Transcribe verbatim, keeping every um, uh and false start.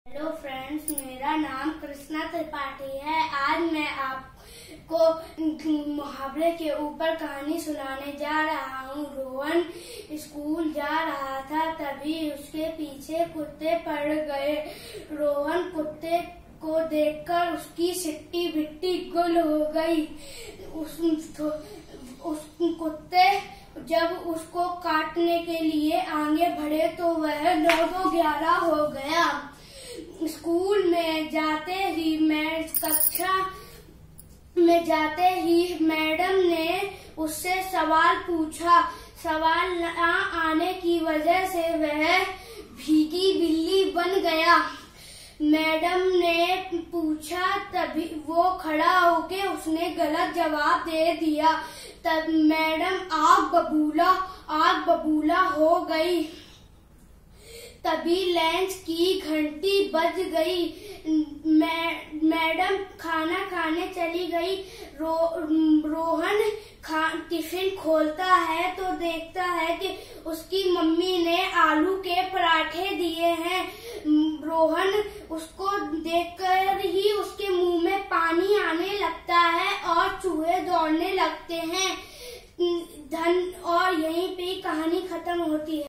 Hello friends, मेरा नाम कृष्णा त्रिपाठी है। आज मैं आपको मुहावरे के ऊपर कहानी सुनाने जा रहा हूँ। रोहन स्कूल जा रहा था, तभी उसके पीछे कुत्ते पड़ गए। रोहन कुत्ते को देखकर उसकी सिट्टी बिट्टी गुल हो गई। उस, उस कुत्ते जब उसको काटने के लिए आगे बढ़े तो वह नौ दो ग्यारह हो गया। स्कूल में जाते ही मैं कक्षा में जाते ही मैडम ने उससे सवाल पूछा। सवाल न आने की वजह से वह भीगी बिल्ली बन गया। मैडम ने पूछा, तभी वो खड़ा होके उसने गलत जवाब दे दिया। तब मैडम आग बबूला आग बबूला हो गई। तभी लंच की घंटी बज गई। मैडम खाना खाने चली गई। रो, रोहन खा टिफिन खोलता है तो देखता है कि उसकी मम्मी ने आलू के पराठे दिए हैं। रोहन उसको देखकर ही उसके मुंह में पानी आने लगता है और चूहे दौड़ने लगते हैं। धन और यहीं पे कहानी खत्म होती है।